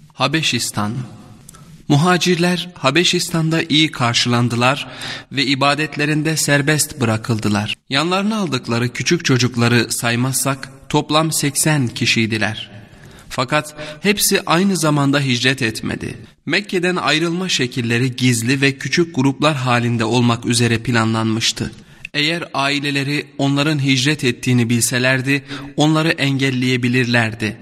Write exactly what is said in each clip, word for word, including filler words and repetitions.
Habeşistan. Muhacirler Habeşistan'da iyi karşılandılar ve ibadetlerinde serbest bırakıldılar. Yanlarına aldıkları küçük çocukları saymazsak toplam seksen kişiydiler. Fakat hepsi aynı zamanda hicret etmedi. Mekke'den ayrılma şekilleri gizli ve küçük gruplar halinde olmak üzere planlanmıştı. Eğer aileleri onların hicret ettiğini bilselerdi onları engelleyebilirlerdi.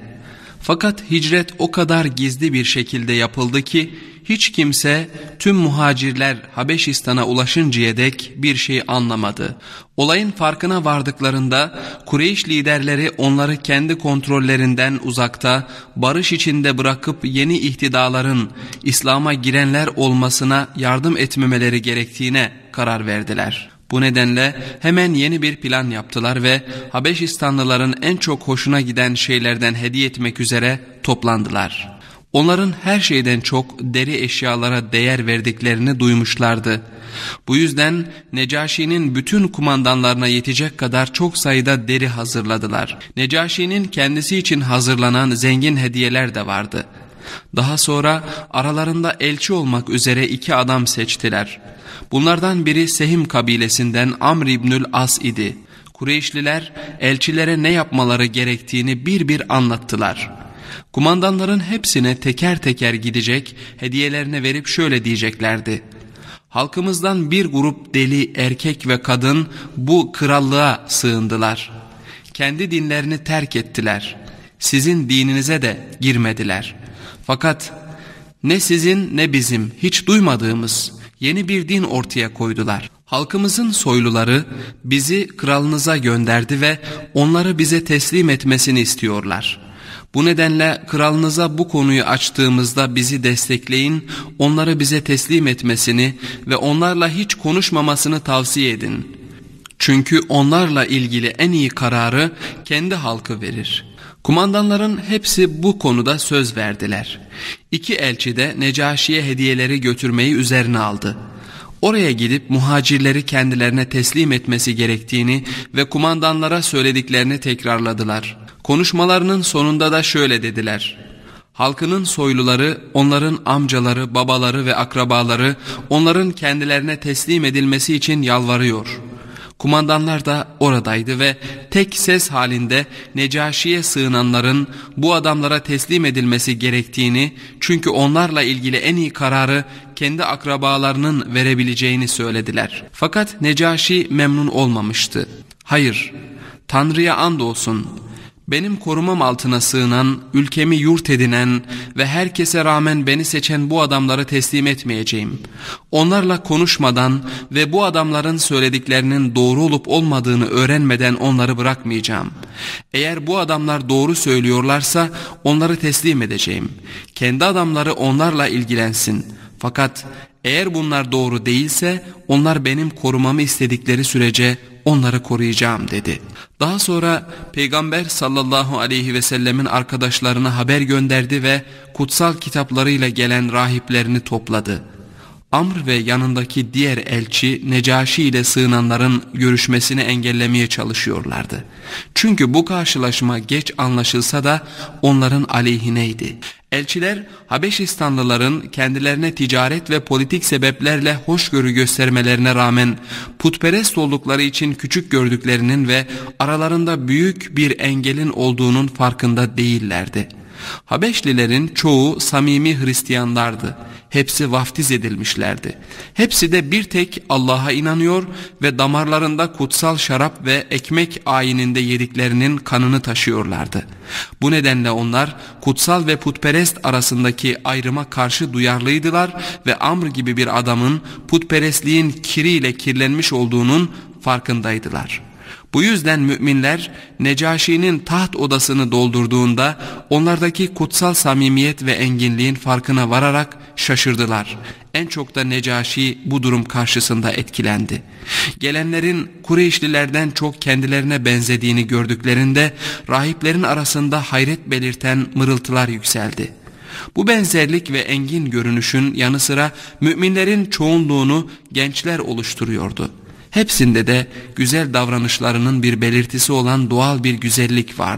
Fakat hicret o kadar gizli bir şekilde yapıldı ki hiç kimse tüm muhacirler Habeşistan'a ulaşıncaya dek bir şey anlamadı. Olayın farkına vardıklarında Kureyş liderleri onları kendi kontrollerinden uzakta, barış içinde bırakıp yeni ihtidaların İslam'a girenler olmasına yardım etmemeleri gerektiğine karar verdiler. Bu nedenle hemen yeni bir plan yaptılar ve Habeşistanlıların en çok hoşuna giden şeylerden hediye etmek üzere toplandılar. Onların her şeyden çok deri eşyalara değer verdiklerini duymuşlardı. Bu yüzden Necaşi'nin bütün kumandanlarına yetecek kadar çok sayıda deri hazırladılar. Necaşi'nin kendisi için hazırlanan zengin hediyeler de vardı. Daha sonra aralarında elçi olmak üzere iki adam seçtiler. Bunlardan biri Sehim kabilesinden Amr İbnül As idi. Kureyşliler elçilere ne yapmaları gerektiğini bir bir anlattılar. Kumandanların hepsine teker teker gidecek, hediyelerini verip şöyle diyeceklerdi: halkımızdan bir grup deli erkek ve kadın bu krallığa sığındılar. Kendi dinlerini terk ettiler. Sizin dininize de girmediler. Fakat ne sizin ne bizim hiç duymadığımız yeni bir din ortaya koydular. Halkımızın soyluları bizi kralınıza gönderdi ve onları bize teslim etmesini istiyorlar. Bu nedenle kralınıza bu konuyu açtığımızda bizi destekleyin, onları bize teslim etmesini ve onlarla hiç konuşmamasını tavsiye edin. Çünkü onlarla ilgili en iyi kararı kendi halkı verir. Kumandanların hepsi bu konuda söz verdiler. İki elçi de Necaşi'ye hediyeleri götürmeyi üzerine aldı. Oraya gidip muhacirleri kendilerine teslim etmesi gerektiğini ve kumandanlara söylediklerini tekrarladılar. Konuşmalarının sonunda da şöyle dediler: halkının soyluları, onların amcaları, babaları ve akrabaları onların kendilerine teslim edilmesi için yalvarıyor. Kumandanlar da oradaydı ve tek ses halinde Necaşi'ye sığınanların bu adamlara teslim edilmesi gerektiğini, çünkü onlarla ilgili en iyi kararı kendi akrabalarının verebileceğini söylediler. Fakat Necaşi memnun olmamıştı. Hayır, Tanrı'ya andolsun, benim korumam altına sığınan, ülkemi yurt edinen ve herkese rağmen beni seçen bu adamları teslim etmeyeceğim. Onlarla konuşmadan ve bu adamların söylediklerinin doğru olup olmadığını öğrenmeden onları bırakmayacağım. Eğer bu adamlar doğru söylüyorlarsa onları teslim edeceğim. Kendi adamları onlarla ilgilensin. Fakat eğer bunlar doğru değilse onlar benim korumamı istedikleri sürece onları koruyacağım dedi. Daha sonra Peygamber sallallahu aleyhi ve sellemin arkadaşlarına haber gönderdi ve kutsal kitaplarıyla gelen rahiplerini topladı. Amr ve yanındaki diğer elçi Necaşi ile sığınanların görüşmesini engellemeye çalışıyorlardı. Çünkü bu karşılaşma geç anlaşılsa da onların aleyhineydi. Elçiler Habeşistanlıların kendilerine ticaret ve politik sebeplerle hoşgörü göstermelerine rağmen putperest oldukları için küçük gördüklerinin ve aralarında büyük bir engelin olduğunun farkında değillerdi. Habeşlilerin çoğu samimi Hristiyanlardı. Hepsi vaftiz edilmişlerdi. Hepsi de bir tek Allah'a inanıyor ve damarlarında kutsal şarap ve ekmek ayininde yediklerinin kanını taşıyorlardı. Bu nedenle onlar kutsal ve putperest arasındaki ayrıma karşı duyarlıydılar ve Amr gibi bir adamın putperestliğin kiriyle kirlenmiş olduğunun farkındaydılar. Bu yüzden müminler Necaşi'nin taht odasını doldurduğunda onlardaki kutsal samimiyet ve enginliğin farkına vararak şaşırdılar. En çok da Necaşi bu durum karşısında etkilendi. Gelenlerin Kureyşlilerden çok kendilerine benzediğini gördüklerinde rahiplerin arasında hayret belirten mırıltılar yükseldi. Bu benzerlik ve engin görünüşün yanı sıra müminlerin çoğunluğunu gençler oluşturuyordu. Hepsinde de güzel davranışlarının bir belirtisi olan doğal bir güzellik vardı.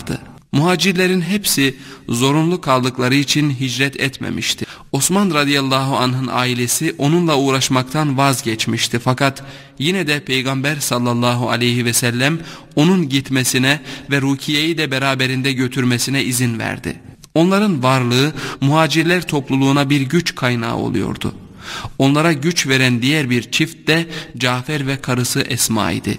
Muhacirlerin hepsi zorunlu kaldıkları için hicret etmemişti. Osman radıyallahu anh'ın ailesi onunla uğraşmaktan vazgeçmişti. Fakat yine de Peygamber sallallahu aleyhi ve sellem onun gitmesine ve Rukiye'yi de beraberinde götürmesine izin verdi. Onların varlığı muhacirler topluluğuna bir güç kaynağı oluyordu. Onlara güç veren diğer bir çift de Cafer ve karısı Esma idi.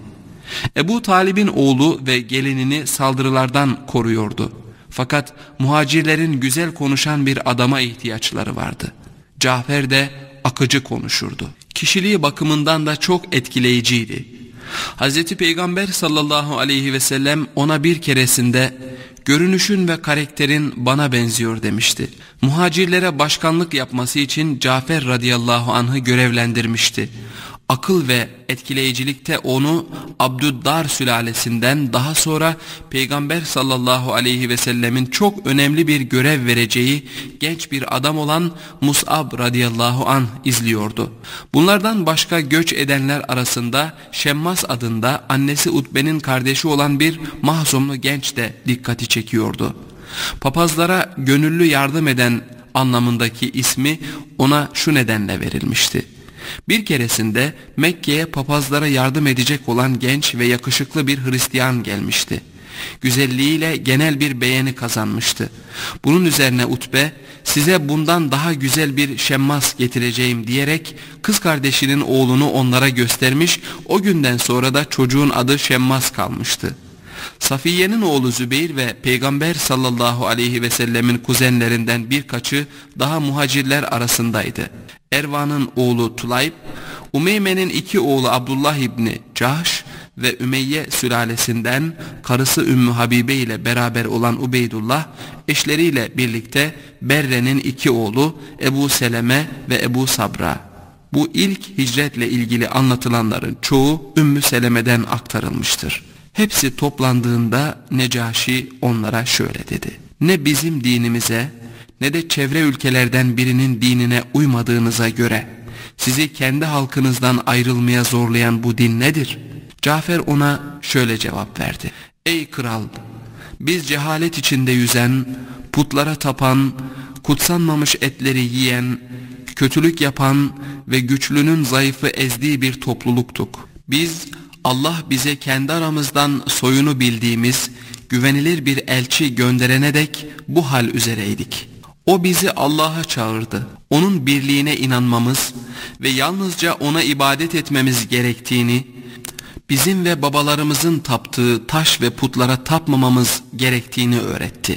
Ebu Talib'in oğlu ve gelinini saldırılardan koruyordu. Fakat muhacirlerin güzel konuşan bir adama ihtiyaçları vardı. Cafer de akıcı konuşurdu. Kişiliği bakımından da çok etkileyiciydi. Hazreti Peygamber sallallahu aleyhi ve sellem ona bir keresinde "Görünüşün ve karakterin bana benziyor" demişti. Muhacirlere başkanlık yapması için Cafer radıyallahu anh'ı görevlendirmişti. Akıl ve etkileyicilikte onu Abdüddar sülalesinden, daha sonra Peygamber sallallahu aleyhi ve sellemin çok önemli bir görev vereceği genç bir adam olan Mus'ab radıyallahu anh izliyordu. Bunlardan başka göç edenler arasında Şemmas adında annesi Utbe'nin kardeşi olan bir Mahzumlu genç de dikkati çekiyordu. Papazlara gönüllü yardım eden anlamındaki ismi ona şu nedenle verilmişti. Bir keresinde Mekke'ye papazlara yardım edecek olan genç ve yakışıklı bir Hristiyan gelmişti. Güzelliğiyle genel bir beğeni kazanmıştı. Bunun üzerine Utbe, "Size bundan daha güzel bir Şemmas getireceğim" diyerek kız kardeşinin oğlunu onlara göstermiş. O günden sonra da çocuğun adı Şemmas kalmıştı. Safiye'nin oğlu Zübeyir ve Peygamber sallallahu aleyhi ve sellemin kuzenlerinden birkaçı daha muhacirler arasındaydı. Ervan'ın oğlu Tulayb, Umeyme'nin iki oğlu Abdullah İbni Cahş ve Ümeyye sülalesinden karısı Ümmü Habibe ile beraber olan Ubeydullah, eşleriyle birlikte Berre'nin iki oğlu Ebu Seleme ve Ebu Sabra. Bu ilk hicretle ilgili anlatılanların çoğu Ümmü Seleme'den aktarılmıştır. Hepsi toplandığında Necaşi onlara şöyle dedi: "Ne bizim dinimize ne de çevre ülkelerden birinin dinine uymadığınıza göre sizi kendi halkınızdan ayrılmaya zorlayan bu din nedir?" Cafer ona şöyle cevap verdi: "Ey kral, biz cehalet içinde yüzen, putlara tapan, kutsanmamış etleri yiyen, kötülük yapan ve güçlünün zayıfı ezdiği bir topluluktuk. Biz Allah bize kendi aramızdan soyunu bildiğimiz güvenilir bir elçi gönderene dek bu hal üzereydik. O bizi Allah'a çağırdı. Onun birliğine inanmamız ve yalnızca ona ibadet etmemiz gerektiğini, bizim ve babalarımızın taptığı taş ve putlara tapmamamız gerektiğini öğretti.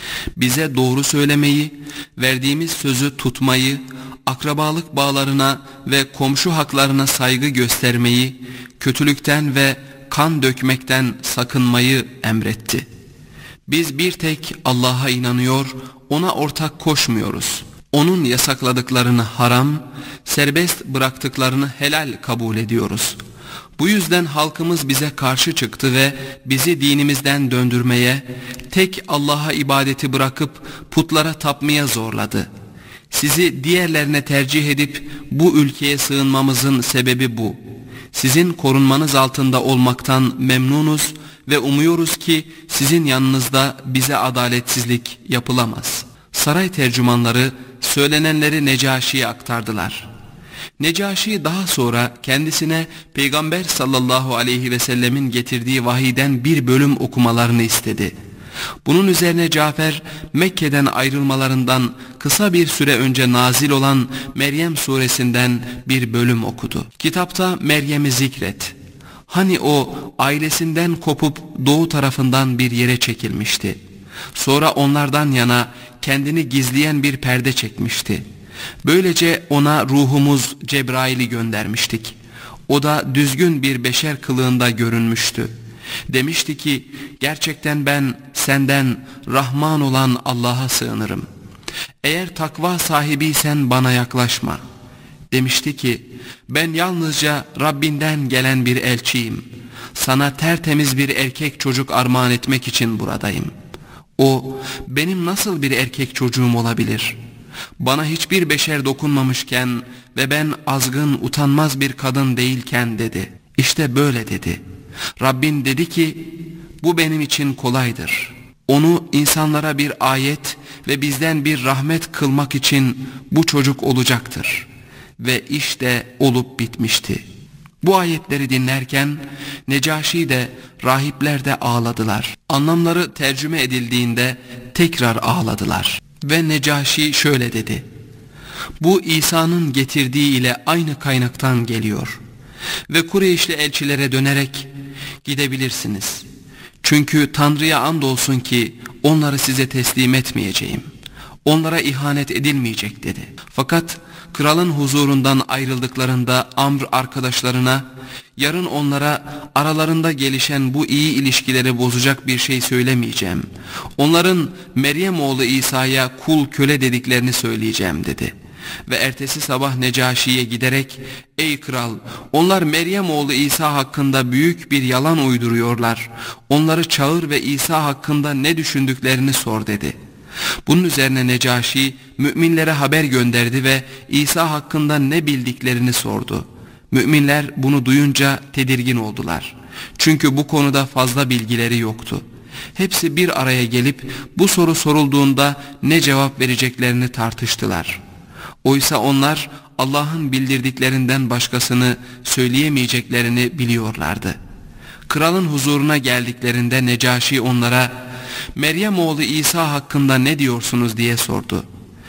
Bize doğru söylemeyi, verdiğimiz sözü tutmayı, akrabalık bağlarına ve komşu haklarına saygı göstermeyi, kötülükten ve kan dökmekten sakınmayı emretti. Biz bir tek Allah'a inanıyor, ona ortak koşmuyoruz. Onun yasakladıklarını haram, serbest bıraktıklarını helal kabul ediyoruz. Bu yüzden halkımız bize karşı çıktı ve bizi dinimizden döndürmeye, tek Allah'a ibadeti bırakıp putlara tapmaya zorladı. Sizi diğerlerine tercih edip bu ülkeye sığınmamızın sebebi bu. Sizin korunmanız altında olmaktan memnunuz ve umuyoruz ki sizin yanınızda bize adaletsizlik yapılamaz." Saray tercümanları söylenenleri Necaşi'ye aktardılar. Necaşi daha sonra kendisine Peygamber sallallahu aleyhi ve sellemin getirdiği vahiyden bir bölüm okumalarını istedi. Bunun üzerine Cafer, Mekke'den ayrılmalarından kısa bir süre önce nazil olan Meryem suresinden bir bölüm okudu. Kitapta Meryem'i zikret. Hani o ailesinden kopup doğu tarafından bir yere çekilmişti. Sonra onlardan yana kendini gizleyen bir perde çekmişti. Böylece ona ruhumuz Cebrail'i göndermiştik. O da düzgün bir beşer kılığında görünmüştü. Demişti ki, gerçekten ben senden Rahman olan Allah'a sığınırım. Eğer takva sahibiysen bana yaklaşma. Demişti ki, ben yalnızca Rabbinden gelen bir elçiyim. Sana tertemiz bir erkek çocuk armağan etmek için buradayım. O, benim nasıl bir erkek çocuğum olabilir? Bana hiçbir beşer dokunmamışken ve ben azgın, utanmaz bir kadın değilken dedi. İşte böyle dedi. Rabbin dedi ki, bu benim için kolaydır. Onu insanlara bir ayet ve bizden bir rahmet kılmak için bu çocuk olacaktır. Ve işte olup bitmişti. Bu ayetleri dinlerken Necaşi de rahipler de ağladılar. Anlamları tercüme edildiğinde tekrar ağladılar. Ve Necaşi şöyle dedi: bu İsa'nın getirdiği ile aynı kaynaktan geliyor. Ve Kureyşli elçilere dönerek gidebilirsiniz. Çünkü Tanrı'ya andolsun ki onları size teslim etmeyeceğim. Onlara ihanet edilmeyecek dedi. Fakat kralın huzurundan ayrıldıklarında Amr arkadaşlarına, yarın onlara aralarında gelişen bu iyi ilişkileri bozacak bir şey söylemeyeceğim. Onların Meryem oğlu İsa'ya kul köle dediklerini söyleyeceğim dedi. Ve ertesi sabah Necaşi'ye giderek, ey kral, onlar Meryem oğlu İsa hakkında büyük bir yalan uyduruyorlar. Onları çağır ve İsa hakkında ne düşündüklerini sor dedi. Bunun üzerine Necaşi müminlere haber gönderdi ve İsa hakkında ne bildiklerini sordu. Müminler bunu duyunca tedirgin oldular. Çünkü bu konuda fazla bilgileri yoktu. Hepsi bir araya gelip bu soru sorulduğunda ne cevap vereceklerini tartıştılar. Oysa onlar Allah'ın bildirdiklerinden başkasını söyleyemeyeceklerini biliyorlardı. Kralın huzuruna geldiklerinde Necaşi onlara, Meryem oğlu İsa hakkında ne diyorsunuz diye sordu.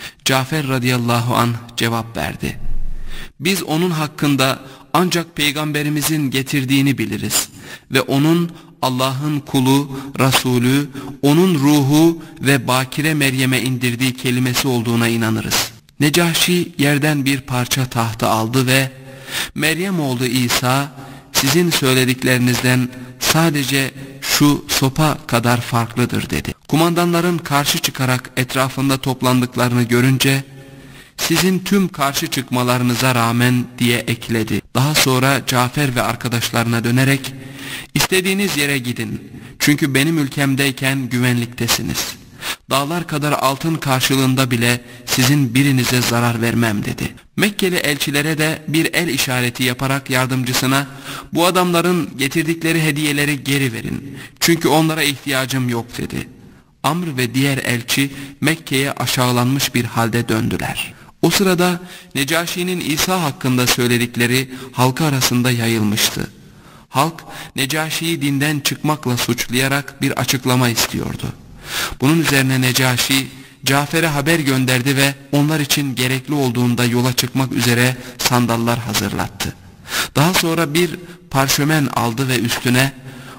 Cafer radıyallahu anh cevap verdi. Biz onun hakkında ancak peygamberimizin getirdiğini biliriz ve onun Allah'ın kulu, Resulü, onun ruhu ve bakire Meryem'e indirdiği kelimesi olduğuna inanırız. Necaşi yerden bir parça tahta aldı ve Meryem oğlu İsa sizin söylediklerinizden sadece şu sopa kadar farklıdır dedi. Kumandanların karşı çıkarak etrafında toplandıklarını görünce sizin tüm karşı çıkmalarınıza rağmen diye ekledi. Daha sonra Cafer ve arkadaşlarına dönerek istediğiniz yere gidin çünkü benim ülkemdeyken güvenliktesiniz. Dağlar kadar altın karşılığında bile sizin birinize zarar vermem dedi. Mekkeli elçilere de bir el işareti yaparak yardımcısına bu adamların getirdikleri hediyeleri geri verin. Çünkü onlara ihtiyacım yok dedi. Amr ve diğer elçi Mekke'ye aşağılanmış bir halde döndüler. O sırada Necaşi'nin İsa hakkında söyledikleri halka arasında yayılmıştı. Halk Necaşi'yi dinden çıkmakla suçlayarak bir açıklama istiyordu. Bunun üzerine Necaşi Cafer'e haber gönderdi ve onlar için gerekli olduğunda yola çıkmak üzere sandallar hazırlattı. Daha sonra bir parşömen aldı ve üstüne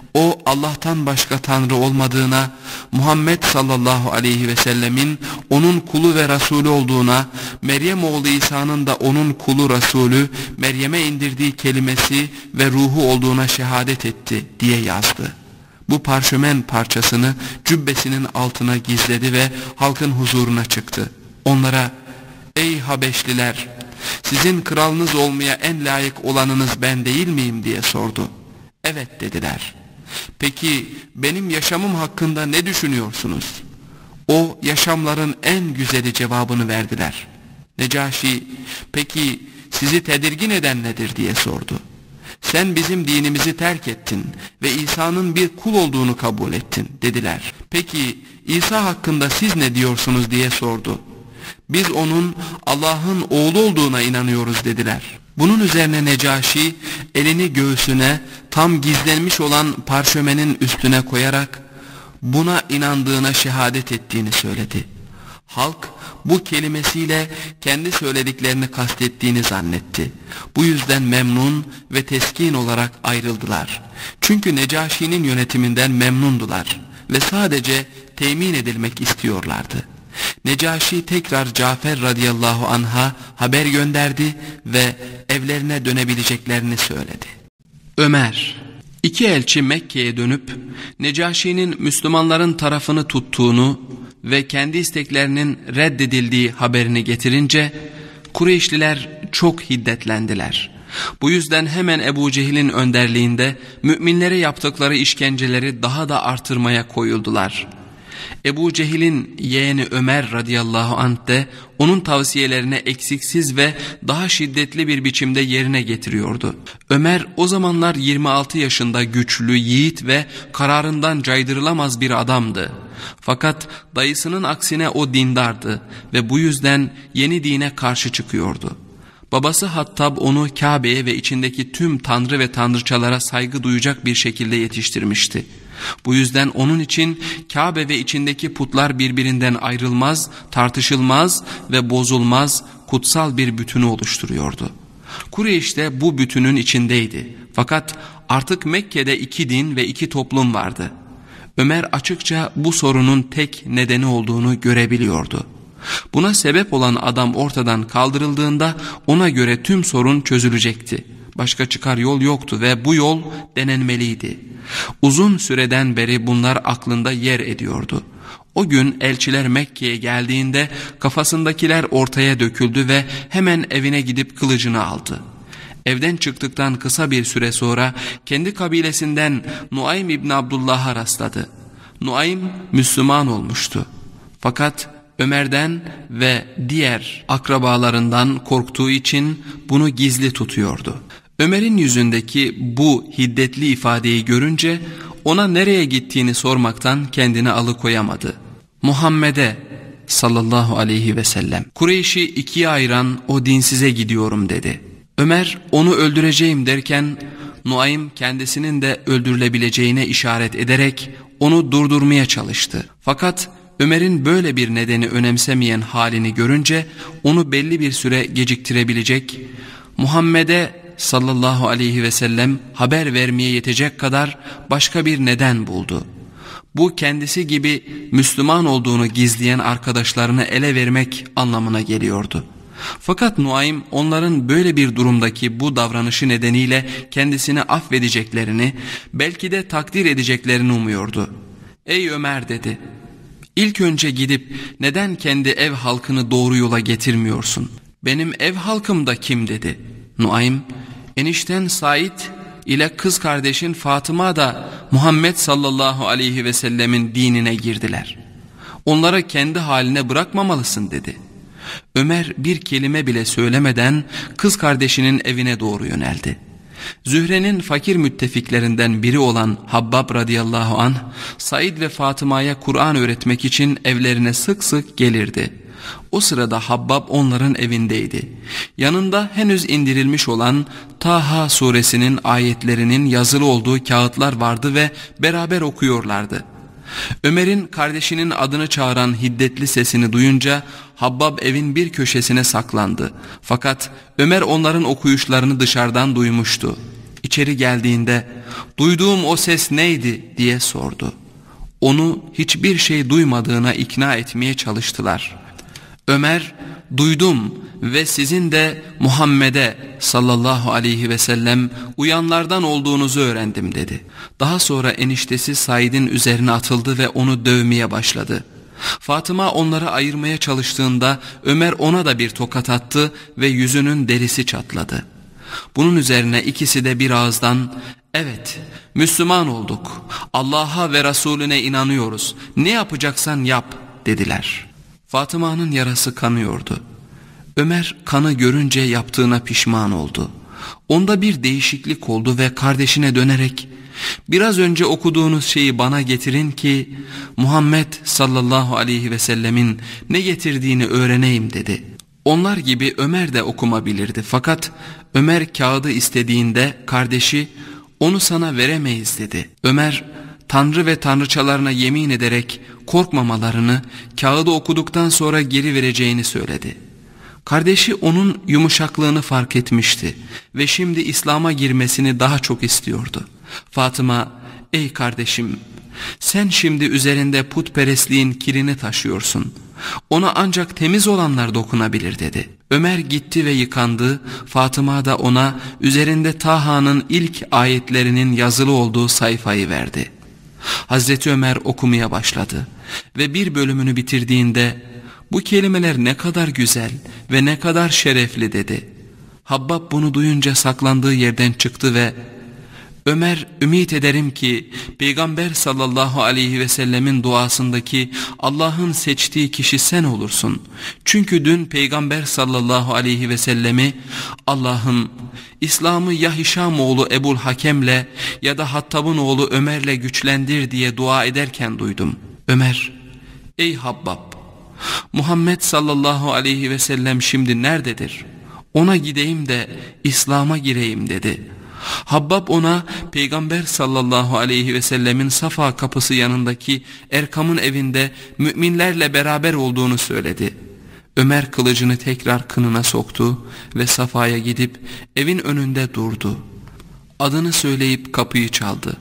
o Allah'tan başka Tanrı olmadığına, Muhammed sallallahu aleyhi ve sellemin onun kulu ve Resulü olduğuna, Meryem oğlu İsa'nın da onun kulu Resulü, Meryem'e indirdiği kelimesi ve ruhu olduğuna şehadet etti diye yazdı. Bu parşömen parçasını cübbesinin altına gizledi ve halkın huzuruna çıktı. Onlara, ey Habeşliler, sizin kralınız olmaya en layık olanınız ben değil miyim diye sordu. Evet dediler. Peki benim yaşamım hakkında ne düşünüyorsunuz? O yaşamların en güzeli cevabını verdiler. Necaşi, peki sizi tedirgin eden nedir diye sordu. Sen bizim dinimizi terk ettin ve İsa'nın bir kul olduğunu kabul ettin dediler. Peki İsa hakkında siz ne diyorsunuz diye sordu. Biz onun Allah'ın oğlu olduğuna inanıyoruz dediler. Bunun üzerine Necaşi elini göğsüne tam gizlenmiş olan parşömenin üstüne koyarak buna inandığına şehadet ettiğini söyledi. Halk bu kelimesiyle kendi söylediklerini kastettiğini zannetti. Bu yüzden memnun ve teskin olarak ayrıldılar. Çünkü Necaşi'nin yönetiminden memnundular ve sadece temin edilmek istiyorlardı. Necaşi tekrar Cafer radıyallahu anh'a haber gönderdi ve evlerine dönebileceklerini söyledi. Ömer, iki elçi Mekke'ye dönüp Necaşi'nin Müslümanların tarafını tuttuğunu ve kendi isteklerinin reddedildiği haberini getirince Kureyşliler çok hiddetlendiler. Bu yüzden hemen Ebu Cehil'in önderliğinde müminlere yaptıkları işkenceleri daha da artırmaya koyuldular. Ebu Cehil'in yeğeni Ömer radıyallahu anh de onun tavsiyelerine eksiksiz ve daha şiddetli bir biçimde yerine getiriyordu. Ömer o zamanlar yirmi altı yaşında güçlü, yiğit ve kararından caydırılamaz bir adamdı. Fakat dayısının aksine o dindardı ve bu yüzden yeni dine karşı çıkıyordu. Babası Hattab onu Kabe'ye ve içindeki tüm tanrı ve tanrıçalara saygı duyacak bir şekilde yetiştirmişti. Bu yüzden onun için Kabe ve içindeki putlar birbirinden ayrılmaz, tartışılmaz ve bozulmaz kutsal bir bütünü oluşturuyordu. Kureyş de bu bütünün içindeydi. Fakat artık Mekke'de iki din ve iki toplum vardı. Ömer açıkça bu sorunun tek nedeni olduğunu görebiliyordu. Buna sebep olan adam ortadan kaldırıldığında ona göre tüm sorun çözülecekti. Başka çıkar yol yoktu ve bu yol denenmeliydi. Uzun süreden beri bunlar aklında yer ediyordu. O gün elçiler Mekke'ye geldiğinde kafasındakiler ortaya döküldü ve hemen evine gidip kılıcını aldı. Evden çıktıktan kısa bir süre sonra kendi kabilesinden Nuaym İbni Abdullah'a rastladı. Nuaym Müslüman olmuştu. Fakat Ömer'den ve diğer akrabalarından korktuğu için bunu gizli tutuyordu. Ömer'in yüzündeki bu hiddetli ifadeyi görünce ona nereye gittiğini sormaktan kendini alıkoyamadı. Muhammed'e sallallahu aleyhi ve sellem, Kureyş'i ikiye ayıran o dinsize gidiyorum dedi. Ömer onu öldüreceğim derken Nuaym kendisinin de öldürülebileceğine işaret ederek onu durdurmaya çalıştı. Fakat Ömer'in böyle bir nedeni önemsemeyen halini görünce onu belli bir süre geciktirebilecek, Muhammed'e sallallahu aleyhi ve sellem haber vermeye yetecek kadar başka bir neden buldu. Bu kendisi gibi Müslüman olduğunu gizleyen arkadaşlarını ele vermek anlamına geliyordu. Fakat Nuaym onların böyle bir durumdaki bu davranışı nedeniyle kendisini affedeceklerini, belki de takdir edeceklerini umuyordu. "Ey Ömer," dedi, "İlk önce gidip neden kendi ev halkını doğru yola getirmiyorsun? Benim ev halkım da kim?" dedi. Nuaym, "Enişten Said ile kız kardeşin Fatıma da Muhammed sallallahu aleyhi ve sellemin dinine girdiler. Onları kendi haline bırakmamalısın," dedi. Ömer bir kelime bile söylemeden kız kardeşinin evine doğru yöneldi. Zühre'nin fakir müttefiklerinden biri olan Habbab radıyallahu anh, Said ve Fatıma'ya Kur'an öğretmek için evlerine sık sık gelirdi. O sırada Habbab onların evindeydi. Yanında henüz indirilmiş olan Taha suresinin ayetlerinin yazılı olduğu kağıtlar vardı ve beraber okuyorlardı. Ömer'in kardeşinin adını çağıran hiddetli sesini duyunca Habbab evin bir köşesine saklandı. Fakat Ömer onların okuyuşlarını dışarıdan duymuştu. İçeri geldiğinde "Duyduğum o ses neydi?" diye sordu. Onu hiçbir şey duymadığına ikna etmeye çalıştılar. Ömer, "Duydum ve sizin de Muhammed'e sallallahu aleyhi ve sellem uyanlardan olduğunuzu öğrendim," dedi. Daha sonra eniştesi Said'in üzerine atıldı ve onu dövmeye başladı. Fatıma onları ayırmaya çalıştığında Ömer ona da bir tokat attı ve yüzünün derisi çatladı. Bunun üzerine ikisi de bir ağızdan "Evet, Müslüman olduk. Allah'a ve Resulüne inanıyoruz. Ne yapacaksan yap," dediler. Fatıma'nın yarası kanıyordu. Ömer kanı görünce yaptığına pişman oldu. Onda bir değişiklik oldu ve kardeşine dönerek "Biraz önce okuduğunuz şeyi bana getirin ki Muhammed sallallahu aleyhi ve sellemin ne getirdiğini öğreneyim," dedi. Onlar gibi Ömer de okuma bilirdi. Fakat Ömer kağıdı istediğinde kardeşi "Onu sana veremeyiz," dedi. Ömer Tanrı ve tanrıçalarına yemin ederek korkmamalarını, kağıdı okuduktan sonra geri vereceğini söyledi. Kardeşi onun yumuşaklığını fark etmişti ve şimdi İslam'a girmesini daha çok istiyordu. Fatıma, "Ey kardeşim, sen şimdi üzerinde putperestliğin kirini taşıyorsun. Ona ancak temiz olanlar dokunabilir," dedi. Ömer gitti ve yıkandı. Fatıma da ona üzerinde Taha'nın ilk ayetlerinin yazılı olduğu sayfayı verdi. Hazreti Ömer okumaya başladı ve bir bölümünü bitirdiğinde "Bu kelimeler ne kadar güzel ve ne kadar şerefli," dedi. Habbab bunu duyunca saklandığı yerden çıktı ve Ömer, ümit ederim ki Peygamber sallallahu aleyhi ve sellemin duasındaki Allah'ın seçtiği kişi sen olursun. Çünkü dün Peygamber sallallahu aleyhi ve sellemi Allah'ım İslam'ı ya Hişam oğlu Ebul Hakem'le ya da Hattab'ın oğlu Ömer'le güçlendir diye dua ederken duydum. Ömer, ey Habbab, Muhammed sallallahu aleyhi ve sellem şimdi nerededir? Ona gideyim de İslam'a gireyim dedi. Habbab ona Peygamber sallallahu aleyhi ve sellemin Safa kapısı yanındaki Erkam'ın evinde müminlerle beraber olduğunu söyledi. Ömer kılıcını tekrar kınına soktu ve Safa'ya gidip evin önünde durdu. Adını söyleyip kapıyı çaldı.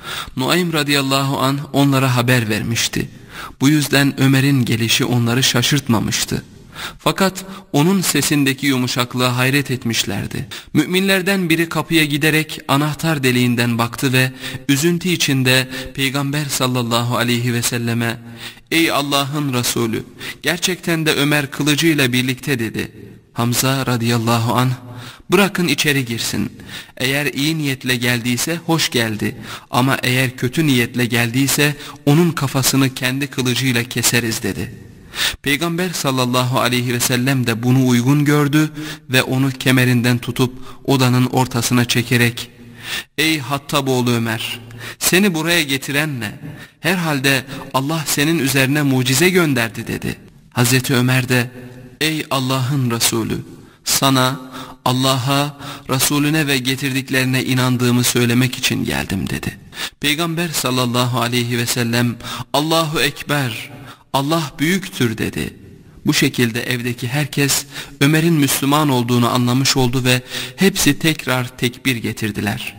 Nuaym radıyallahu anh onlara haber vermişti. Bu yüzden Ömer'in gelişi onları şaşırtmamıştı. Fakat onun sesindeki yumuşaklığa hayret etmişlerdi. Müminlerden biri kapıya giderek anahtar deliğinden baktı ve üzüntü içinde Peygamber sallallahu aleyhi ve selleme "Ey Allah'ın Resulü, gerçekten de Ömer kılıcıyla birlikte" dedi. Hamza radıyallahu anh, "Bırakın içeri girsin. Eğer iyi niyetle geldiyse hoş geldi. Ama eğer kötü niyetle geldiyse onun kafasını kendi kılıcıyla keseriz" dedi. Peygamber sallallahu aleyhi ve sellem de bunu uygun gördü ve onu kemerinden tutup odanın ortasına çekerek "Ey Hattaboğlu Ömer, seni buraya getiren ne? Herhalde Allah senin üzerine mucize gönderdi" dedi. Hazreti Ömer de "Ey Allah'ın Resulü, sana, Allah'a, Resulüne ve getirdiklerine inandığımı söylemek için geldim" dedi. Peygamber sallallahu aleyhi ve sellem "Allahu Ekber, Allah büyüktür" dedi. Bu şekilde evdeki herkes Ömer'in Müslüman olduğunu anlamış oldu ve hepsi tekrar tekbir getirdiler.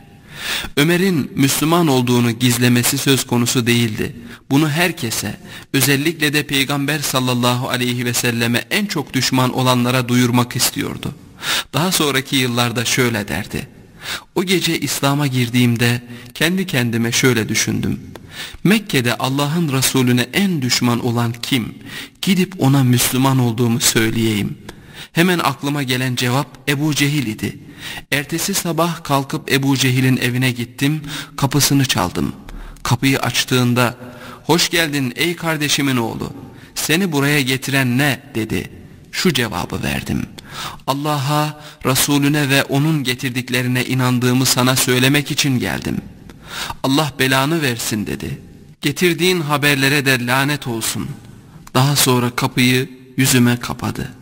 Ömer'in Müslüman olduğunu gizlemesi söz konusu değildi. Bunu herkese, özellikle de Peygamber sallallahu aleyhi ve selleme en çok düşman olanlara duyurmak istiyordu. Daha sonraki yıllarda şöyle derdi: "O gece İslam'a girdiğimde kendi kendime şöyle düşündüm. Mekke'de Allah'ın Resulüne en düşman olan kim? Gidip ona Müslüman olduğumu söyleyeyim." Hemen aklıma gelen cevap Ebu Cehil idi. Ertesi sabah kalkıp Ebu Cehil'in evine gittim, kapısını çaldım. Kapıyı açtığında "Hoş geldin ey kardeşimin oğlu, seni buraya getiren ne?" dedi. Şu cevabı verdim: "Allah'a, Resulüne ve onun getirdiklerine inandığımı sana söylemek için geldim." "Allah belanı versin" dedi. "Getirdiğin haberlere de lanet olsun." Daha sonra kapıyı yüzüme kapadı.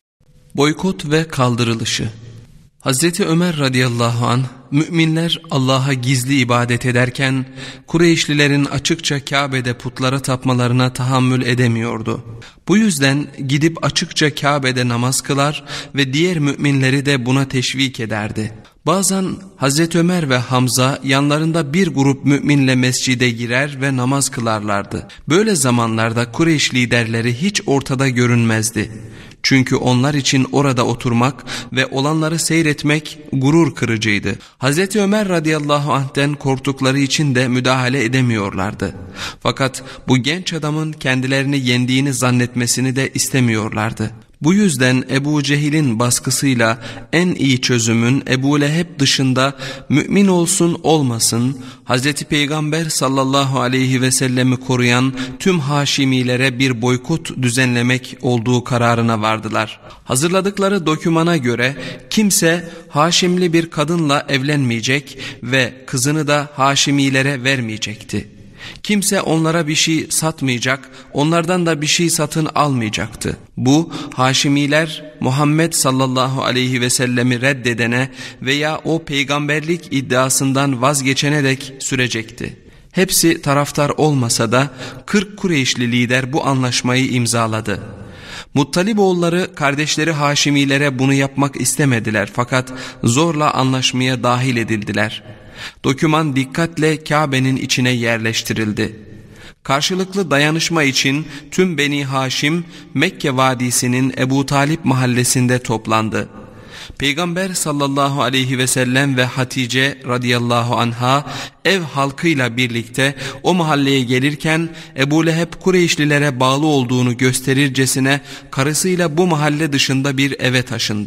Boykot ve kaldırılışı. Hazreti Ömer radıyallahu anh, müminler Allah'a gizli ibadet ederken Kureyşlilerin açıkça Kabe'de putlara tapmalarına tahammül edemiyordu. Bu yüzden gidip açıkça Kabe'de namaz kılar ve diğer müminleri de buna teşvik ederdi. Bazen Hazreti Ömer ve Hamza yanlarında bir grup müminle mescide girer ve namaz kılarlardı. Böyle zamanlarda Kureyş liderleri hiç ortada görünmezdi. Çünkü onlar için orada oturmak ve olanları seyretmek gurur kırıcıydı. Hazreti Ömer radıyallahu anh'ten korktukları için de müdahale edemiyorlardı. Fakat bu genç adamın kendilerini yendiğini zannetmesini de istemiyorlardı. Bu yüzden Ebu Cehil'in baskısıyla en iyi çözümün Ebu Leheb dışında mümin olsun olmasın Hazreti Peygamber sallallahu aleyhi ve sellemi koruyan tüm Haşimilere bir boykot düzenlemek olduğu kararına vardılar. Hazırladıkları dokümana göre kimse Haşimli bir kadınla evlenmeyecek ve kızını da Haşimilere vermeyecekti. Kimse onlara bir şey satmayacak, onlardan da bir şey satın almayacaktı. Bu Haşimiler Muhammed sallallahu aleyhi ve sellemi reddedene veya o peygamberlik iddiasından vazgeçene dek sürecekti. Hepsi taraftar olmasa da kırk Kureyşli lider bu anlaşmayı imzaladı. Muttaliboğulları kardeşleri Haşimilere bunu yapmak istemediler fakat zorla anlaşmaya dahil edildiler. Doküman dikkatle Kabe'nin içine yerleştirildi. Karşılıklı dayanışma için tüm Beni Haşim Mekke Vadisi'nin Ebu Talip mahallesinde toplandı. Peygamber sallallahu aleyhi ve sellem ve Hatice radıyallahu anha ev halkıyla birlikte o mahalleye gelirken Ebu Leheb Kureyşlilere bağlı olduğunu gösterircesine karısıyla bu mahalle dışında bir eve taşındı.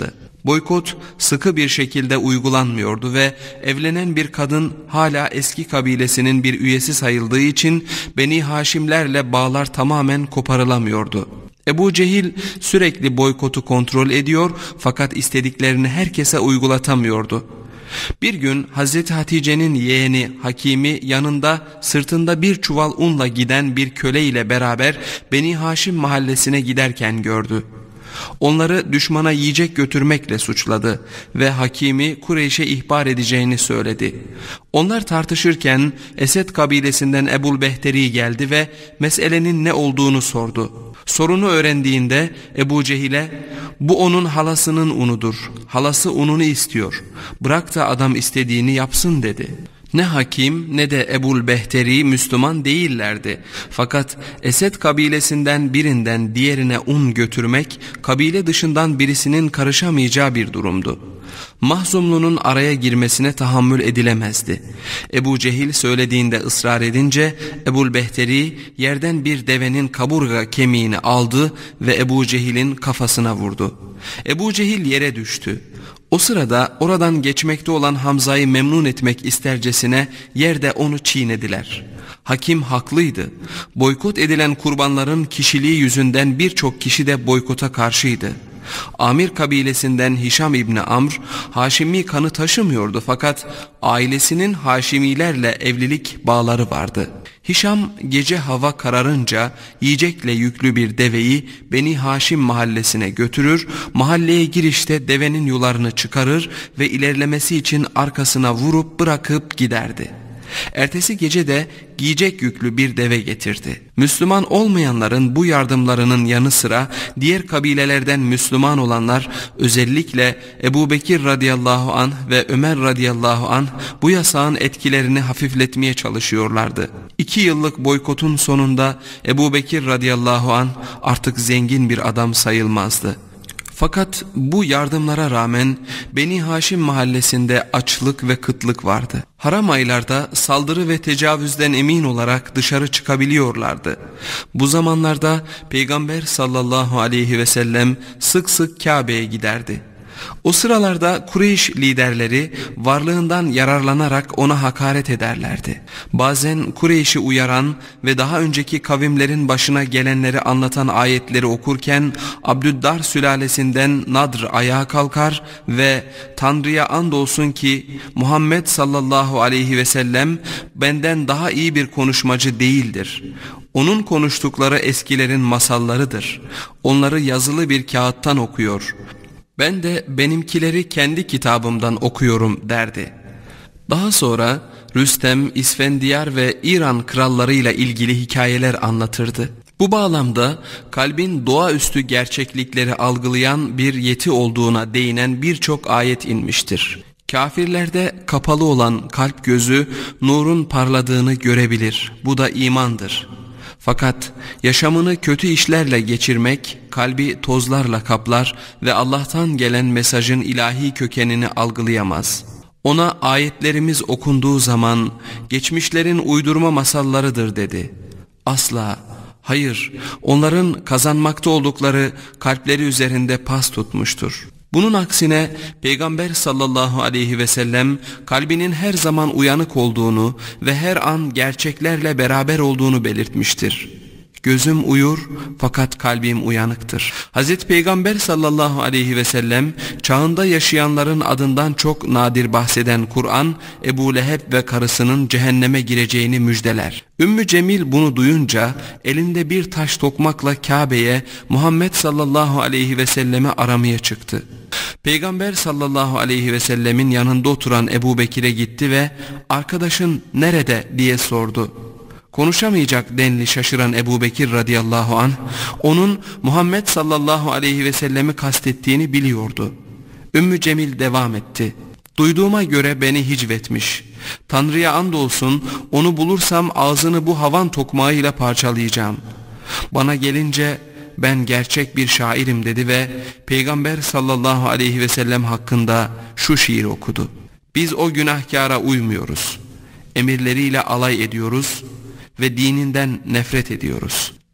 Boykot sıkı bir şekilde uygulanmıyordu ve evlenen bir kadın hala eski kabilesinin bir üyesi sayıldığı için Beni Haşimlerle bağlar tamamen koparılamıyordu. Ebu Cehil sürekli boykotu kontrol ediyor fakat istediklerini herkese uygulatamıyordu. Bir gün Hazreti Hatice'nin yeğeni Hakim'i yanında sırtında bir çuval unla giden bir köle ile beraber Beni Haşim mahallesine giderken gördü. Onları düşmana yiyecek götürmekle suçladı ve Hakim'i Kureyş'e ihbar edeceğini söyledi. Onlar tartışırken Esed kabilesinden Ebul Behteri geldi ve meselenin ne olduğunu sordu. Sorunu öğrendiğinde Ebu Cehil'e "Bu onun halasının unudur. Halası ununu istiyor. Bırak da adam istediğini yapsın" dedi. Ne Hakim ne de Ebul Behteri Müslüman değillerdi. Fakat Esed kabilesinden birinden diğerine un götürmek kabile dışından birisinin karışamayacağı bir durumdu. Mahzumlu'nun araya girmesine tahammül edilemezdi. Ebu Cehil söylediğinde ısrar edince Ebul Behteri yerden bir devenin kaburga kemiğini aldı ve Ebu Cehil'in kafasına vurdu. Ebu Cehil yere düştü. O sırada oradan geçmekte olan Hamza'yı memnun etmek istercesine yerde onu çiğnediler. Hakim haklıydı. Boykot edilen kurbanların kişiliği yüzünden birçok kişi de boykota karşıydı. Amir kabilesinden Hişam İbni Amr, Haşimi kanı taşımıyordu fakat ailesinin Haşimilerle evlilik bağları vardı. Hişam gece hava kararınca yiyecekle yüklü bir deveyi Beni Haşim mahallesine götürür, mahalleye girişte devenin yularını çıkarır ve ilerlemesi için arkasına vurup bırakıp giderdi. Ertesi gece de giyecek yüklü bir deve getirdi. Müslüman olmayanların bu yardımlarının yanı sıra diğer kabilelerden Müslüman olanlar özellikle Ebu Bekir radıyallahu anh ve Ömer radıyallahu anh bu yasağın etkilerini hafifletmeye çalışıyorlardı. İki yıllık boykotun sonunda Ebu Bekir radıyallahu anh artık zengin bir adam sayılmazdı. Fakat bu yardımlara rağmen Beni Haşim mahallesinde açlık ve kıtlık vardı. Haram aylarda saldırı ve tecavüzden emin olarak dışarı çıkabiliyorlardı. Bu zamanlarda Peygamber sallallahu aleyhi ve sellem sık sık Kabe'ye giderdi. O sıralarda Kureyş liderleri varlığından yararlanarak ona hakaret ederlerdi. Bazen Kureyş'i uyaran ve daha önceki kavimlerin başına gelenleri anlatan ayetleri okurken Abdüddar sülalesinden Nadr ayağa kalkar ve "Tanrı'ya andolsun ki Muhammed sallallahu aleyhi ve sellem benden daha iyi bir konuşmacı değildir. Onun konuştukları eskilerin masallarıdır. Onları yazılı bir kağıttan okuyor. Ben de benimkileri kendi kitabımdan okuyorum" derdi. Daha sonra Rüstem, İsfendiyar ve İran krallarıyla ilgili hikayeler anlatırdı. Bu bağlamda kalbin doğaüstü gerçeklikleri algılayan bir yeti olduğuna değinen birçok ayet inmiştir. Kafirlerde kapalı olan kalp gözü nurun parladığını görebilir. Bu da imandır. Fakat yaşamını kötü işlerle geçirmek kalbi tozlarla kaplar ve Allah'tan gelen mesajın ilahi kökenini algılayamaz. Ona ayetlerimiz okunduğu zaman geçmişlerin uydurma masallarıdır dedi. Asla, hayır, onların kazanmakta oldukları kalpleri üzerinde pas tutmuştur. Bunun aksine Peygamber sallallahu aleyhi ve sellem kalbinin her zaman uyanık olduğunu ve her an gerçeklerle beraber olduğunu belirtmiştir. Gözüm uyur fakat kalbim uyanıktır. Hazreti Peygamber sallallahu aleyhi ve sellem çağında yaşayanların adından çok nadir bahseden Kur'an, Ebu Leheb ve karısının cehenneme gireceğini müjdeler. Ümmü Cemil bunu duyunca elinde bir taş tokmakla Kabe'ye Muhammed sallallahu aleyhi ve sellemi aramaya çıktı. Peygamber sallallahu aleyhi ve sellemin yanında oturan Ebu Bekir'e gitti ve "Arkadaşın nerede?" diye sordu. Konuşamayacak denli şaşıran Ebu Bekir radıyallahu anh onun Muhammed sallallahu aleyhi ve sellemi kastettiğini biliyordu. Ümmü Cemil devam etti. "Duyduğuma göre beni hicvetmiş. Tanrı'ya andolsun onu bulursam ağzını bu havan tokmağıyla parçalayacağım. Bana gelince ben gerçek bir şairim" dedi ve Peygamber sallallahu aleyhi ve sellem hakkında şu şiir okudu. "Biz o günahkara uymuyoruz. Emirleriyle alay ediyoruz ve dininden nefret ediyoruz."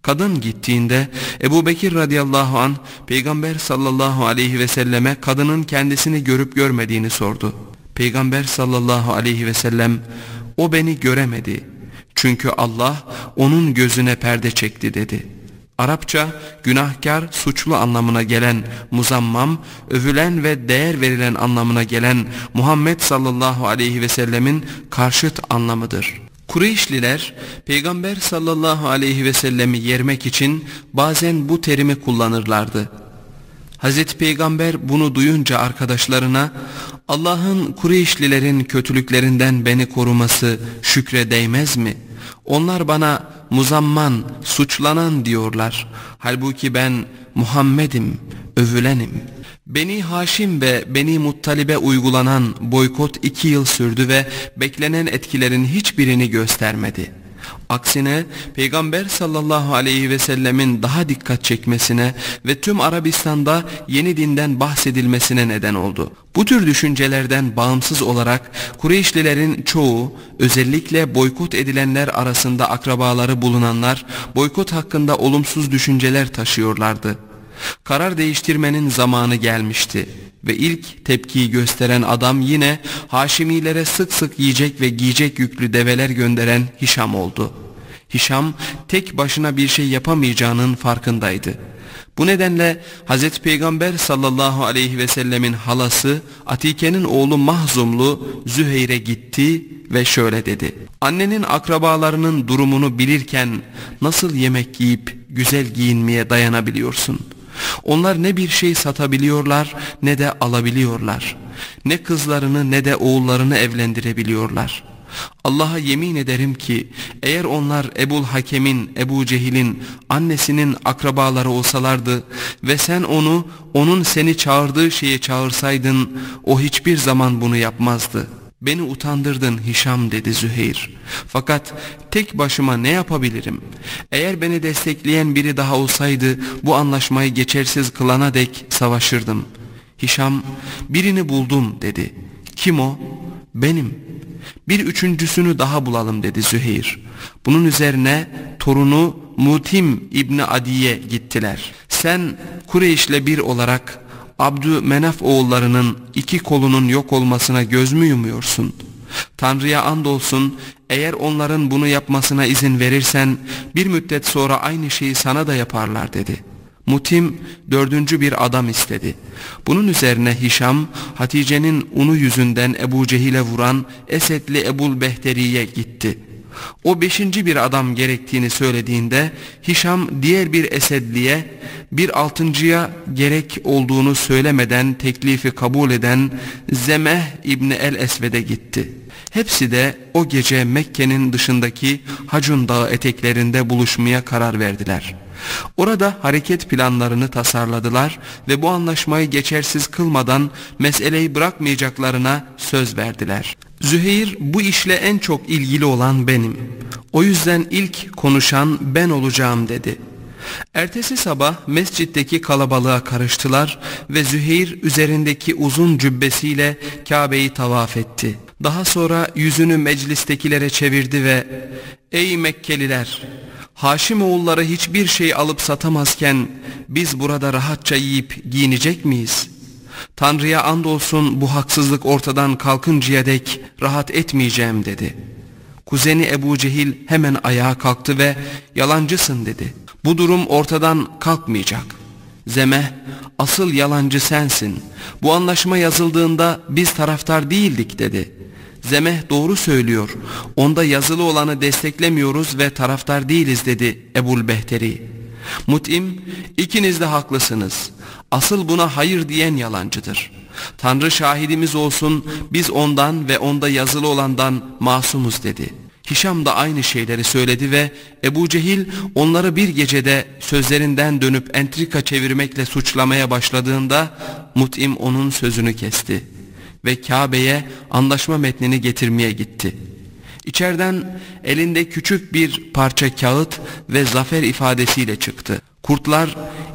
Kadın gittiğinde Ebu Bekir radıyallahu anh Peygamber sallallahu aleyhi ve selleme kadının kendisini görüp görmediğini sordu. Peygamber sallallahu aleyhi ve sellem o beni göremedi çünkü Allah onun gözüne perde çekti dedi. Arapça günahkar, suçlu anlamına gelen muzammam, övülen ve değer verilen anlamına gelen Muhammed sallallahu aleyhi ve sellemin karşıt anlamıdır. Kureyşliler Peygamber sallallahu aleyhi ve sellemi yermek için bazen bu terimi kullanırlardı. Hazreti Peygamber bunu duyunca arkadaşlarına Allah'ın Kureyşlilerin kötülüklerinden beni koruması şükre değmez mi? Onlar bana muzamman, suçlanan diyorlar. Halbuki ben Muhammed'im, övülenim. Beni Haşim ve Beni Muttalib'e uygulanan boykot iki yıl sürdü ve beklenen etkilerin hiçbirini göstermedi. Aksine Peygamber sallallahu aleyhi ve sellemin daha dikkat çekmesine ve tüm Arabistan'da yeni dinden bahsedilmesine neden oldu. Bu tür düşüncelerden bağımsız olarak Kureyşlilerin çoğu, özellikle boykot edilenler arasında akrabaları bulunanlar, boykot hakkında olumsuz düşünceler taşıyorlardı. Karar değiştirmenin zamanı gelmişti ve ilk tepkiyi gösteren adam yine Haşimilere sık sık yiyecek ve giyecek yüklü develer gönderen Hişam oldu. Hişam tek başına bir şey yapamayacağının farkındaydı. Bu nedenle Hazreti Peygamber sallallahu aleyhi ve sellemin halası Atike'nin oğlu Mahzumlu Züheyr'e gitti ve şöyle dedi: annenin akrabalarının durumunu bilirken nasıl yemek yiyip güzel giyinmeye dayanabiliyorsun? Onlar ne bir şey satabiliyorlar ne de alabiliyorlar. Ne kızlarını ne de oğullarını evlendirebiliyorlar. Allah'a yemin ederim ki eğer onlar Ebul Hakem'in, Ebu Cehil'in annesinin akrabaları olsalardı ve sen onu, onun seni çağırdığı şeye çağırsaydın, o hiçbir zaman bunu yapmazdı. Beni utandırdın Hişam dedi Züheyr. Fakat tek başıma ne yapabilirim? Eğer beni destekleyen biri daha olsaydı bu anlaşmayı geçersiz kılana dek savaşırdım. Hişam birini buldum dedi. Kim o? Benim. Bir üçüncüsünü daha bulalım dedi Züheyr. Bunun üzerine torunu Mutim İbni Adi'ye gittiler. Sen Kureyş'le bir olarak Abdümenaf oğullarının iki kolunun yok olmasına göz mü yumuyorsun? Tanrı'ya andolsun eğer onların bunu yapmasına izin verirsen bir müddet sonra aynı şeyi sana da yaparlar dedi. Mutim dördüncü bir adam istedi. Bunun üzerine Hişam Hatice'nin unu yüzünden Ebu Cehil'e vuran Esedli Ebul Behteri'ye gitti. O beşinci bir adam gerektiğini söylediğinde Hişam diğer bir Esedli'ye, bir altıncıya gerek olduğunu söylemeden teklifi kabul eden Zemeh İbni el-Esved'e gitti. Hepsi de o gece Mekke'nin dışındaki Hacun Dağı eteklerinde buluşmaya karar verdiler. Orada hareket planlarını tasarladılar ve bu anlaşmayı geçersiz kılmadan meseleyi bırakmayacaklarına söz verdiler. Züheyr bu işle en çok ilgili olan benim. O yüzden ilk konuşan ben olacağım dedi. Ertesi sabah mescitteki kalabalığa karıştılar ve Züheyr üzerindeki uzun cübbesiyle Kabe'yi tavaf etti. Daha sonra yüzünü meclistekilere çevirdi ve ''Ey Mekkeliler! Haşim oğulları hiçbir şey alıp satamazken biz burada rahatça yiyip giyinecek miyiz? Tanrı'ya andolsun bu haksızlık ortadan kalkıncaya dek rahat etmeyeceğim dedi. Kuzeni Ebu Cehil hemen ayağa kalktı ve yalancısın dedi. Bu durum ortadan kalkmayacak. Zemeh, asıl yalancı sensin. Bu anlaşma yazıldığında biz taraftar değildik dedi. Zemeh doğru söylüyor. Onda yazılı olanı desteklemiyoruz ve taraftar değiliz dedi Ebul Behteri. Mut'im, ikiniz de haklısınız. Asıl buna hayır diyen yalancıdır. Tanrı şahidimiz olsun, biz ondan ve onda yazılı olandan masumuz dedi. Hişam da aynı şeyleri söyledi ve Ebu Cehil onları bir gecede sözlerinden dönüp entrika çevirmekle suçlamaya başladığında Mut'im onun sözünü kesti ve Kabe'ye anlaşma metnini getirmeye gitti. İçeriden elinde küçük bir parça kağıt ve zafer ifadesiyle çıktı. Kurtlar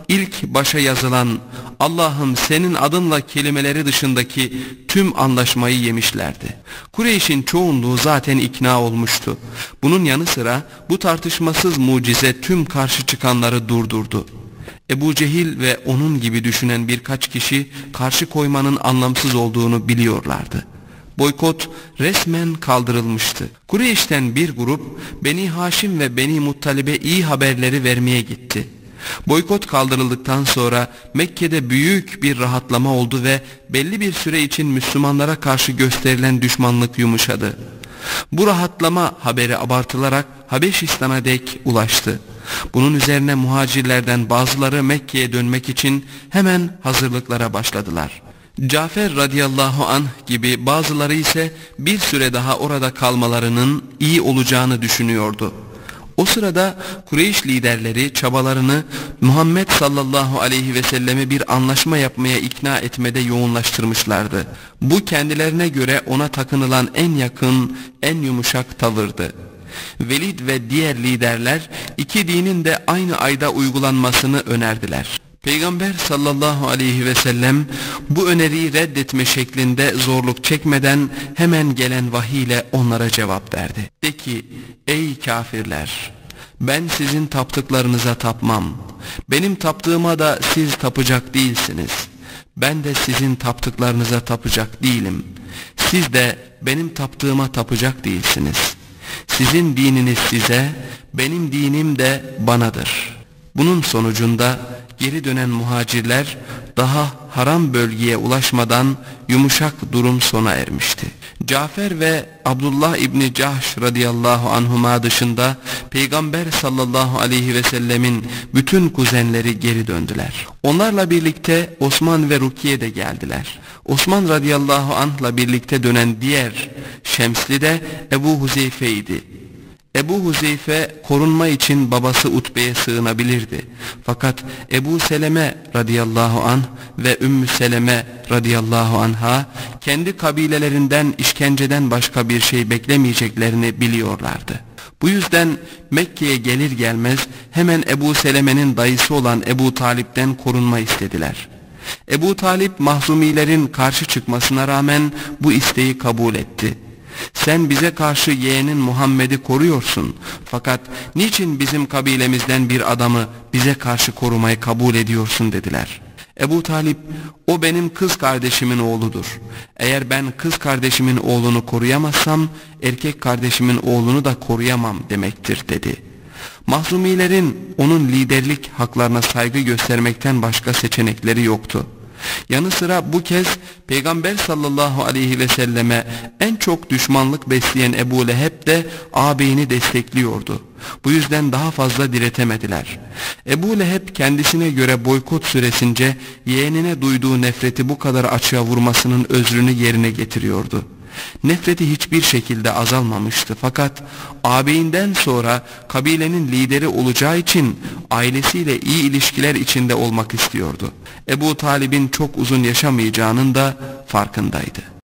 ilk başa yazılan Allah'ım senin adınla kelimeleri dışındaki tüm anlaşmayı yemişlerdi. Kureyş'in çoğunluğu zaten ikna olmuştu. Bunun yanı sıra bu tartışmasız mucize tüm karşı çıkanları durdurdu. Ebu Cehil ve onun gibi düşünen birkaç kişi karşı koymanın anlamsız olduğunu biliyorlardı. Boykot resmen kaldırılmıştı. Kureyş'ten bir grup Beni Haşim ve Beni Muttalib'e iyi haberleri vermeye gitti. Boykot kaldırıldıktan sonra Mekke'de büyük bir rahatlama oldu ve belli bir süre için Müslümanlara karşı gösterilen düşmanlık yumuşadı. Bu rahatlama haberi abartılarak Habeşistan'a dek ulaştı. Bunun üzerine muhacirlerden bazıları Mekke'ye dönmek için hemen hazırlıklara başladılar. Cafer radıyallahu anh gibi bazıları ise bir süre daha orada kalmalarının iyi olacağını düşünüyordu. O sırada Kureyş liderleri çabalarını Muhammed sallallahu aleyhi ve selleme bir anlaşma yapmaya ikna etmede yoğunlaştırmışlardı. Bu kendilerine göre ona takınılan en yakın, en yumuşak tavırdı. Velid ve diğer liderler iki dinin de aynı ayda uygulanmasını önerdiler. Peygamber sallallahu aleyhi ve sellem bu öneriyi reddetme şeklinde zorluk çekmeden hemen gelen vahiy ile onlara cevap verdi. De ki ey kafirler, ben sizin taptıklarınıza tapmam. Benim taptığıma da siz tapacak değilsiniz. Ben de sizin taptıklarınıza tapacak değilim. Siz de benim taptığıma tapacak değilsiniz. Sizin dininiz size, benim dinim de banadır. Bunun sonucunda geri dönen muhacirler daha haram bölgeye ulaşmadan yumuşak durum sona ermişti. Cafer ve Abdullah İbni Cahş radıyallahu anhuma dışında Peygamber sallallahu aleyhi ve sellemin bütün kuzenleri geri döndüler. Onlarla birlikte Osman ve Rukiye de geldiler. Osman radıyallahu anh'la birlikte dönen diğer Şemsli de Ebu Huzeyfe'ydi. Ebu Huzeyfe korunma için babası Utbe'ye sığınabilirdi. Fakat Ebu Seleme radıyallahu anh ve Ümmü Seleme radıyallahu anha kendi kabilelerinden işkenceden başka bir şey beklemeyeceklerini biliyorlardı. Bu yüzden Mekke'ye gelir gelmez hemen Ebu Seleme'nin dayısı olan Ebu Talip'ten korunma istediler. Ebu Talip Mahzumilerin karşı çıkmasına rağmen bu isteği kabul etti. Sen bize karşı yeğenin Muhammed'i koruyorsun. Fakat niçin bizim kabilemizden bir adamı bize karşı korumayı kabul ediyorsun dediler. Ebu Talip, o benim kız kardeşimin oğludur. Eğer ben kız kardeşimin oğlunu koruyamazsam erkek kardeşimin oğlunu da koruyamam demektir dedi. Mahzumilerin onun liderlik haklarına saygı göstermekten başka seçenekleri yoktu. Yanı sıra bu kez Peygamber sallallahu aleyhi ve selleme en çok düşmanlık besleyen Ebu Leheb de ağabeyini destekliyordu. Bu yüzden daha fazla diretemediler. Ebu Leheb kendisine göre boykot süresince yeğenine duyduğu nefreti bu kadar açığa vurmasının özrünü yerine getiriyordu. Nefreti hiçbir şekilde azalmamıştı fakat ağabeyinden sonra kabilenin lideri olacağı için ailesiyle iyi ilişkiler içinde olmak istiyordu. Ebu Talib'in çok uzun yaşamayacağının da farkındaydı.